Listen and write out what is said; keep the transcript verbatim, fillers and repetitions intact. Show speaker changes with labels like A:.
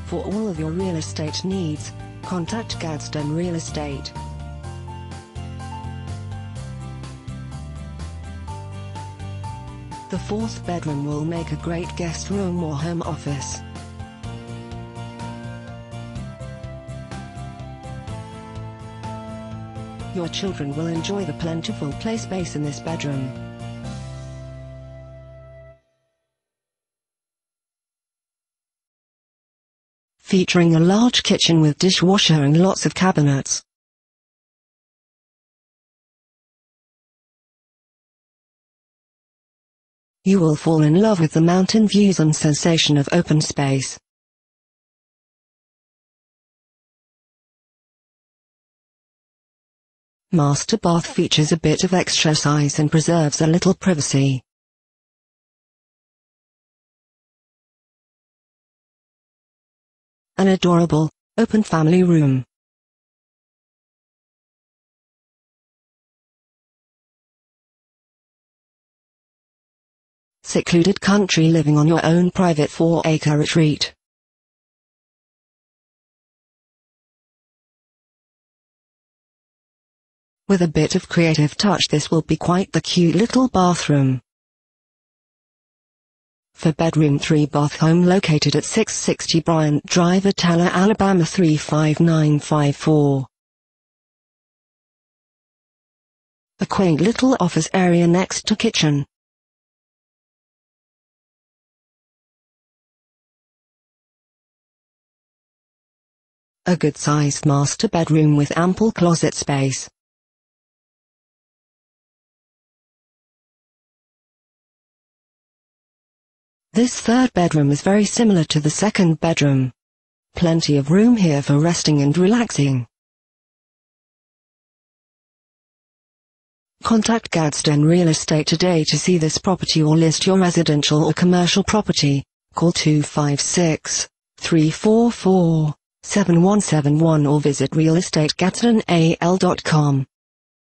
A: For all of your real estate needs, contact Gadsden Real Estate. The fourth bedroom will make a great guest room or home office. Your children will enjoy the plentiful play space in this bedroom. Featuring a large kitchen with dishwasher and lots of cabinets. You will fall in love with the mountain views and sensation of open space. Master bath features a bit of extra size and preserves a little privacy. An adorable, open family room. Secluded country living on your own private four acre retreat. With a bit of creative touch, this will be quite the cute little bathroom. For bedroom three bath home located at six sixty Bryant Drive, Attalla, Alabama three five nine five four. A quaint little office area next to kitchen. A good-sized master bedroom with ample closet space. This third bedroom is very similar to the second bedroom. Plenty of room here for resting and relaxing. Contact Gadsden Real Estate today to see this property or list your residential or commercial property. Call two five six, three four four, seven one seven one or visit real estate gadsden a l dot com.